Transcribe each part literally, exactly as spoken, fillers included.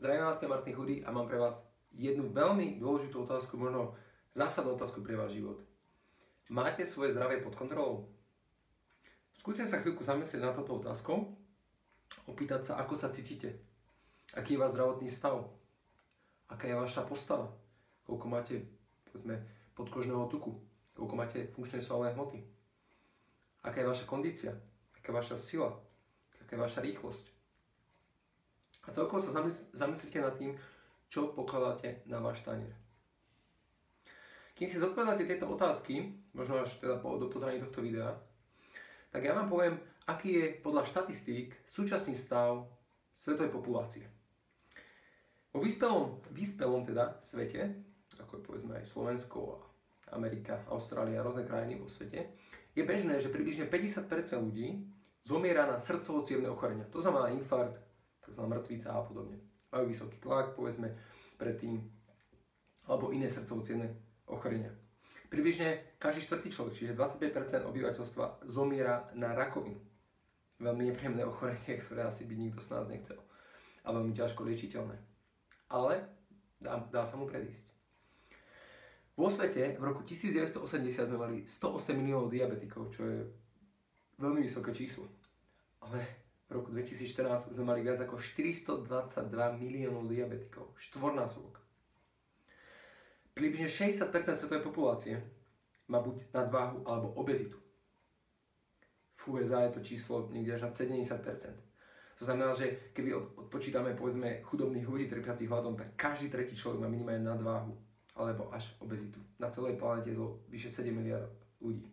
Zdravím vás, to je Martin Chudý a mám pre vás jednu veľmi dôležitú otázku, možno zásadnú otázku pre váš život. Máte svoje zdravie pod kontrolou? Skúste sa chvíľku zamyslieť na toto otázkou, opýtať sa, ako sa cítite, aký je váš zdravotný stav, aká je vaša postava, koľko máte, povedzme, podkožného tuku, koľko máte funkčnej svalové hmoty, aká je vaša kondícia, aká je vaša sila, aká je vaša rýchlosť. A celkovo sa zamyslite nad tým, čo pokladáte na váš tanier. Kým si zodpovedáte tieto otázky, možno až teda po dopozeraní tohto videa, tak ja vám poviem, aký je podľa štatistík súčasný stav svetovej populácie. Vo vyspelom, vyspelom teda svete, ako je povedzme aj Slovensko, Amerika, Austrália a rôzne krajiny vo svete, je bežné, že približne päťdesiat percent ľudí zomiera na srdcovo-cievne ochorenia. To znamená infarkt, to znamená mŕtvica a podobne. Majú vysoký tlak, povedzme, predtým, alebo iné srdcovo-cievne ochorenia. Približne každý štvrtý človek, čiže dvadsaťpäť percent obyvateľstva, zomiera na rakovinu. Veľmi nepríjemné ochorenie, ktoré asi by nikto z nás nechcel. A veľmi ťažko liečiteľné. Ale dá, dá sa mu predísť. Vo svete v roku devätnásťstoosemdesiat sme mali sto osem miliónov diabetikov, čo je veľmi vysoké číslo. Ale v roku dvetisícštrnásť sme mali viac ako štyristodvadsaťdva miliónov diabetikov, štvornásobok. Približne šesťdesiat percent svetovej populácie má buď nadváhu alebo obezitu. V ú es á je to číslo niekde až na sedemdesiat percent. To znamená, že keby odpočítame povedzme chudobných ľudí trpiacich hladom, tak každý tretí človek má minimálne nadváhu alebo až obezitu. Na celej planete zo vyše sedem miliárd ľudí.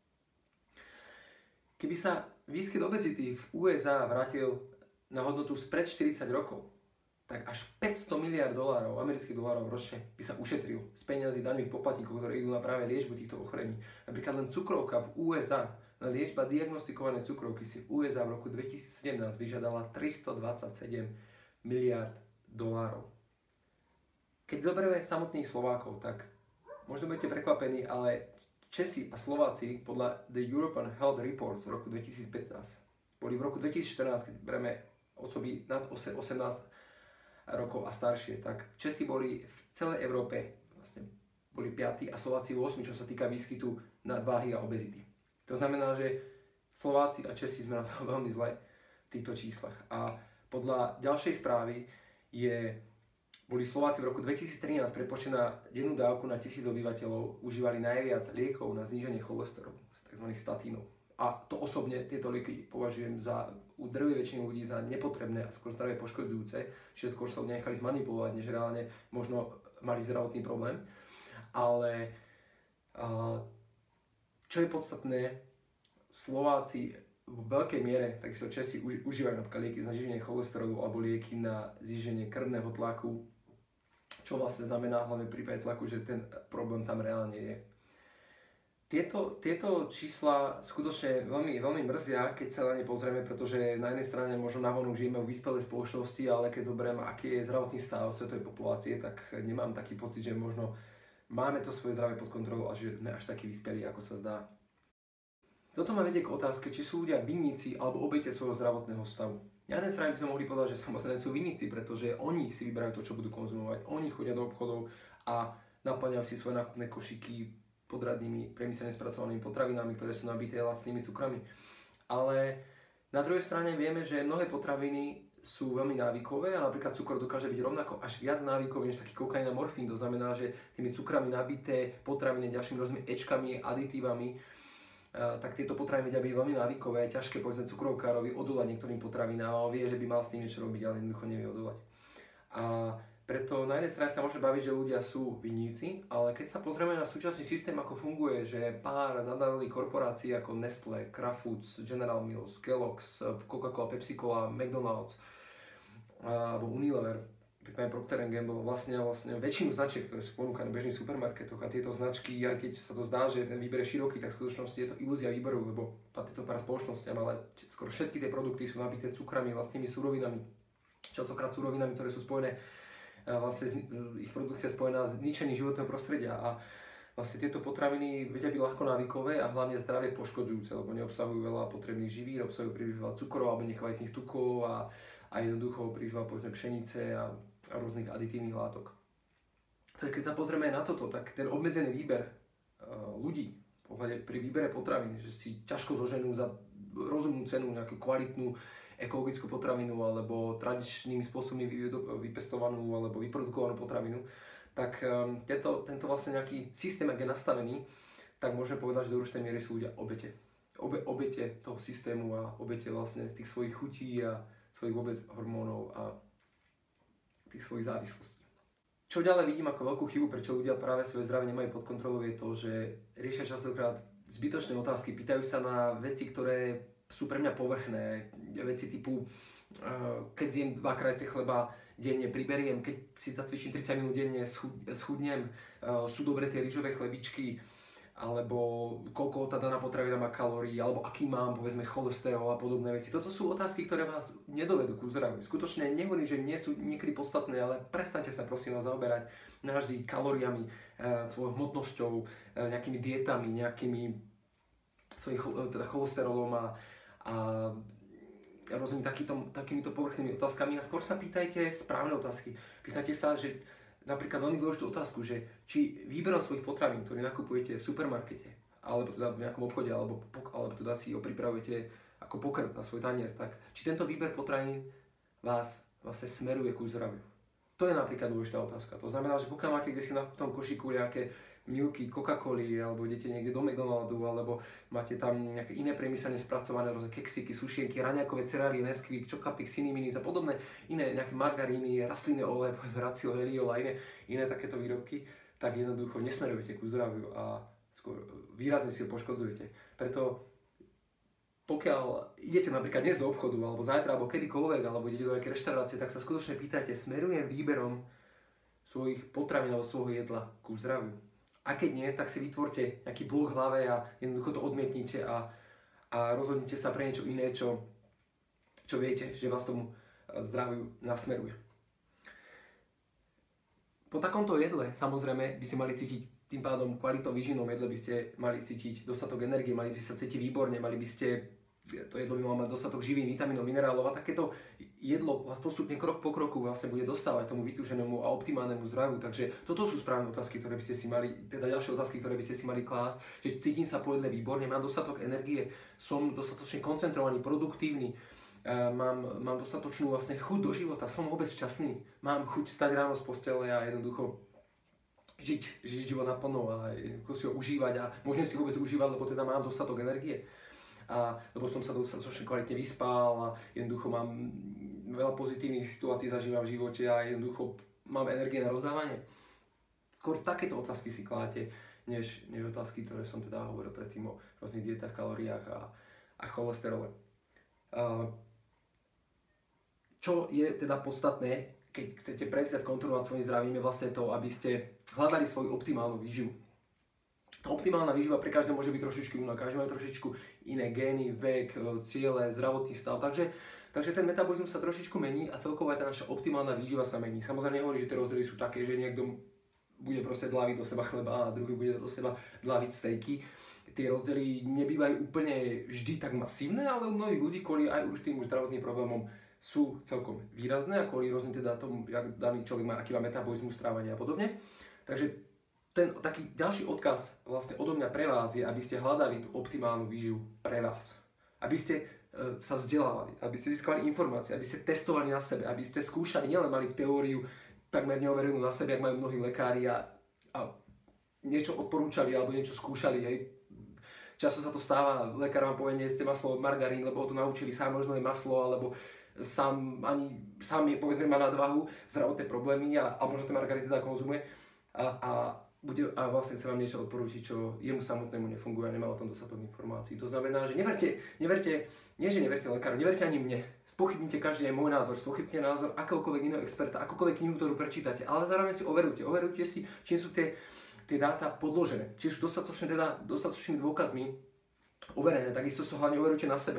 Keby sa výskyt obezity v ú es á vrátil na hodnotu spred štyridsať rokov, tak až päťsto miliárd dolárov, amerických dolárov ročne by sa ušetrilo z peniazí daňových poplatníkov, ktoré idú na práve liečbu týchto ochorení. Napríklad len cukrovka v ú es á, len liečba diagnostikovanej cukrovky si v ú es á v roku dvetisícsedemnásť vyžiadala tristodvadsaťsedem miliárd dolárov. Keď zoberieme samotných Slovákov, tak možno budete prekvapení, ale Česi a Slováci podľa The European Health Reports v roku dvetisícpätnásť boli v roku dvetisícštrnásť, keď bereme osoby nad osemnásť rokov a staršie, tak Česi boli v celej Európe vlastne boli piati a Slováci ôsmi, čo sa týka výskytu nadváhy a obezity. To znamená, že Slováci a Česi sme na tom veľmi zle v týchto číslach. A podľa ďalšej správy je boli Slováci v roku dvetisíctrinásť prepočte na dennú dávku na tisíc obyvateľov užívali najviac liekov na zníženie cholesterolu, tzv. Statínov. A to osobne tieto lieky považujem za u drvivej väčšiny ľudí za nepotrebné a skôr zdravie poškodzujúce, že skôr sa nechali zmanipulovať, než reálne možno mali zdravotný problém. Ale a, čo je podstatné, Slováci v veľkej miere, takisto Česi užívajú napríklad lieky na zníženie cholesterolu alebo lieky na zníženie krvného tlaku, čo vlastne znamená hlavne v prípade tlaku, že ten problém tam reálne je. Tieto, tieto čísla skutočne veľmi, veľmi mrzia, keď sa na ne pozrieme, pretože na jednej strane možno navonok žijeme v vyspelej spoločnosti, ale keď zoberieme, aký je zdravotný stav svetovej populácie, tak nemám taký pocit, že možno máme to svoje zdravie pod kontrolou a že sme až takí vyspelí, ako sa zdá. Toto ma vedie k otázke, či sú ľudia vinníci alebo obete svojho zdravotného stavu. Na jednej strane by sme mohli povedať, že samozrejme sú vinníci, pretože oni si vyberajú to, čo budú konzumovať. Oni chodia do obchodov a naplňajú si svoje nákupné košíky podradnými, priemyselne spracovanými potravinami, ktoré sú nabité lacnými cukrami. Ale na druhej strane vieme, že mnohé potraviny sú veľmi návykové a napríklad cukor dokáže byť rovnako až viac návykový než taký kokain a morfín. To znamená, že tými cukrami nabité potraviny ďalšími rôznymi ečkami, aditívami, tak tieto potraviny vedia byť veľmi návykové, ťažké povedzme cukrovkárovi odolať niektorým potravinám, ale vie, že by mal s tým niečo robiť, ale jednoducho nevie odolať. A preto na jednej strane sa môžeme baviť, že ľudia sú vinníci, ale keď sa pozrieme na súčasný systém, ako funguje, že pár nadnárodných korporácií ako Nestlé, Kraft Foods, General Mills, Kellogg's, Coca-Cola, Pepsi-Cola, McDonald's alebo Unilever, prípadne Procter and Gamble, vlastne, vlastne väčšinu značiek, ktoré sú ponúkané v bežných supermarketoch a tieto značky, aj keď sa to zdá, že ten výber je široký, tak v skutočnosti je to ilúzia výberu, lebo patrí to pár spoločnostiam, ale skoro všetky tie produkty sú nabité cukrami, vlastnými surovinami, častokrát surovinami, ktoré sú spojené, vlastne ich produkcia je spojená s ničením životného prostredia a vlastne tieto potraviny vedia byť ľahko návykové a hlavne zdravie poškodzujúce, lebo neobsahujú veľa potrebných živín, obsahujú príliš veľa cukrov alebo nekvalitných tukov a, a a jednoducho prižíva povedzme pšenice a, a rôznych aditívnych látok. Takže keď sa pozrieme aj na toto, tak ten obmedzený výber uh, ľudí pri výbere potravín, že si ťažko zoženú za rozumnú cenu nejakú kvalitnú ekologickú potravinu alebo tradičnými spôsobmi vypestovanú alebo vyprodukovanú potravinu, tak um, tento, tento vlastne nejaký systém, ak je nastavený, tak môžeme povedať, že do určitej miery sú ľudia obete. Obe, obete toho systému a obete vlastne tých svojich chutí a svojich vôbec hormónov a tých svojich závislostí. Čo ďalej vidím ako veľkú chybu, prečo ľudia práve svoje zdravie nemajú pod kontrolou, je to, že riešia častokrát zbytočné otázky, pýtajú sa na veci, ktoré sú pre mňa povrchné, veci typu keď zjem dva krajce chleba denne, priberiem, keď si zacvičím tridsať minút denne, schudnem, sú dobré tie rýžové chlebičky, alebo koľko tá daná potravina má kalórií, alebo aký mám, povedzme, cholesterol a podobné veci. Toto sú otázky, ktoré vás nedovedú ku zdraviu. Skutočne nehovorím, že nie sú niekedy podstatné, ale prestaňte sa prosím vás zaoberať navždy kalóriami, svojou hmotnosťou, nejakými dietami, nejakými svojím teda cholesterolom a, a rozumiem takýto, takýmito povrchnými otázkami. A skôr sa pýtajte správne otázky. Pýtajte sa, že napríklad veľmi dôležitú otázku, že či výberom svojich potravín, ktoré nakupujete v supermarkete, alebo teda v nejakom obchode, alebo, alebo teda si ho pripravujete ako pokrm na svoj tanier, tak či tento výber potravín vás vlastne smeruje ku zdraviu. To je napríklad dôležitá otázka. To znamená, že pokiaľ máte kde si na tom košíku nejaké milky, Coca-Coly, alebo idete niekde do McDonaldu, alebo máte tam nejaké iné priemyselne spracované rôzne keksiky, sušienky, raňajkové cereálie, Nesquik, Chocapik, Ciniminis a podobné iné nejaké margaríny, rastlinné oleje, povedzme Racil, Heliol a iné, iné takéto výrobky, tak jednoducho nesmerujete ku zdraviu a skôr výrazne si ho poškodzujete. Preto pokiaľ idete napríklad dnes do obchodu, alebo zajtra, alebo kedykoľvek, alebo idete do nejakej reštaurácie, tak sa skutočne pýtajte, smerujem výberom svojich potravín alebo svojho jedla ku zdraviu. A keď nie, tak si vytvorte nejaký blok v hlave a jednoducho to odmietnite a, a rozhodnite sa pre niečo iné, čo, čo viete, že vás tomu zdraviu nasmeruje. Po takomto jedle, samozrejme, by ste mali cítiť tým pádom kvalitou výživnom jedle by ste mali cítiť dostatok energie, mali by sa cítiť výborne, mali by ste, to jedlo by malo mať dostatok živín, vitamínov, minerálov a takéto jedlo postupne krok po kroku vlastne bude dostávať tomu vytúženému a optimálnemu zdraviu. Takže toto sú správne otázky, ktoré by ste si mali, teda ďalšie otázky, ktoré by ste si mali klásť, že cítim sa po jedle výborne, mám dostatok energie, som dostatočne koncentrovaný, produktívny, mám, mám dostatočnú vlastne chuť do života, som vôbec šťastný, mám chuť stať ráno z postele a jednoducho žiť, žiť život naplno a si ho užívať a môžem si ho vôbec užívať, lebo teda mám dostatok energie. A, lebo som sa dostatočne kvalitne vyspal a jednoducho mám veľa pozitívnych situácií zažívam v živote a jednoducho mám energie na rozdávanie. Skôr takéto otázky si kláte, než, než otázky, ktoré som teda hovoril predtým o rôznych dietách, kalóriách a, a cholesterole. A, čo je teda podstatné, keď chcete prevziať kontrolu nad svojím zdravím, je vlastne to, aby ste hľadali svoju optimálnu výživu. Tá optimálna výživa pre každého môže byť trošičku iná, každý má trošičku iné gény, vek, ciele, zdravotný stav, takže, takže ten metabolizmus sa trošičku mení a celkovo aj tá naša optimálna výživa sa mení. Samozrejme nehovorím, že tie rozdiely sú také, že niekto bude proste dlaviť do seba chleba a druhý bude do seba dlaviť stejky. Tie rozdiely nebývajú úplne vždy tak masívne, ale u mnohých ľudí kvôli aj už tým zdravotným problémom sú celkom výrazné a kvôli rôznym teda tomu, jak daný človek má, aký má metabolizmus, strávania a podobne. Takže ten taký ďalší odkaz vlastne odo mňa pre vás je, aby ste hľadali tú optimálnu výživu pre vás. Aby ste e, sa vzdelávali, aby ste získali informácie, aby ste testovali na sebe, aby ste skúšali, nielen mali teóriu takmer neoverenú na sebe, ak majú mnohí lekári a, a niečo odporúčali alebo niečo skúšali, hej. Často sa to stáva, lekár vám povie, nejeste maslo, margarín, lebo ho to naučili, sám možno je maslo, alebo sám, ani, sám je, povedzme, má nadvahu, zdravotné problémy a, a možno ten margarín teda konzumuje a, a, bude, a vlastne chce vám niečo odporúčiť, čo jemu samotnému nefunguje a nemá o tom dostatok informácií. To znamená, že neverte, neverte, nie že neverte lekáru, neverte ani mne. Spochybnite každý aj môj názor, spochybnite názor akéhokoľvek iného experta, akokoľvek knihu, ktorú prečítate, ale zároveň si overujte, overujte si, či sú tie, tie dáta podložené, či sú dostatočne teda dostatočnými dôkazmi overené, takisto to hlavne overujte na sebe.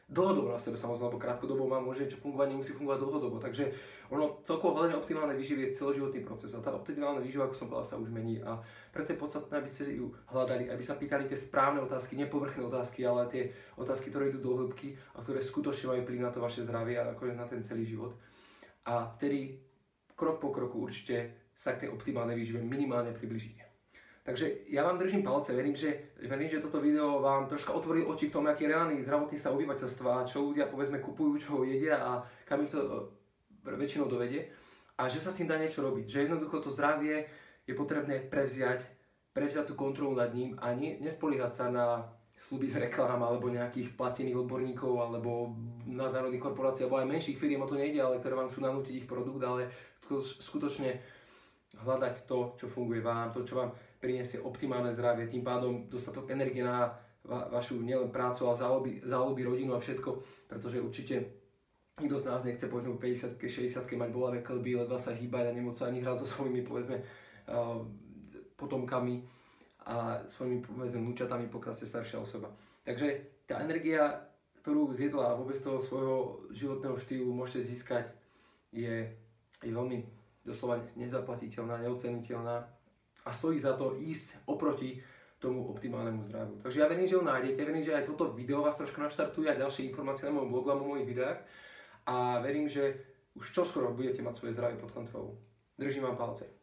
dlhodobo na sebe samozrejme, lebo krátkodobo má môže niečo fungovať, nemusí fungovať dlhodobo. Takže ono celkovo hľadanie optimálnej výživy je celoživotný proces a tá optimálna výživa, ako som povedal, sa už mení a preto je podstatné, aby ste ju hľadali, aby sa pýtali tie správne otázky, nepovrchné otázky, ale tie otázky, ktoré idú do hĺbky a ktoré skutočne majú vplyv na to vaše zdravie a nakoniec na ten celý život. A vtedy krok po kroku určite sa k tej optimálnej výžive minimálne približíte. Takže ja vám držím palce, verím, že, verím, že toto video vám troška otvorí oči v tom, aký je reálny zdravotný stav obyvateľstva, čo ľudia povedzme kupujú, čo ho jedia a kam ich to väčšinou dovedie a že sa s tým dá niečo robiť, že jednoducho to zdravie je potrebné prevziať, prevziať tú kontrolu nad ním a nie, nespoliehať sa na sľuby z reklám alebo nejakých platených odborníkov alebo nadnárodných korporácií alebo aj menších firiem, o to nejde, ale ktoré vám chcú nanútiť ich produkt, ale skutočne hľadať to, čo funguje vám, to, čo vám priniesie optimálne zdravie, tým pádom dostatok energie na va- vašu nielen prácu, ale záľuby, záľuby, rodinu a všetko, pretože určite nikto z nás nechce povedzme po päťdesiatke, šesťdesiatke mať bolavé kĺby, ledva sa hýbať a nemôcť sa ani hrať so svojimi povedzme uh, potomkami a svojimi povedzme vnúčatami, pokiaľ ste staršia osoba. Takže tá energia, ktorú z jedla a vôbec toho svojho životného štýlu môžete získať, je, je veľmi doslova nezaplatiteľná, neoceniteľná a stojí za to ísť oproti tomu optimálnemu zdraviu. Takže ja verím, že ho nájdete, verím, že aj toto video vás troška naštartuje a ďalšie informácie na mojom blogu a mojich videách a verím, že už čoskoro budete mať svoje zdravie pod kontrolou. Držím vám palce.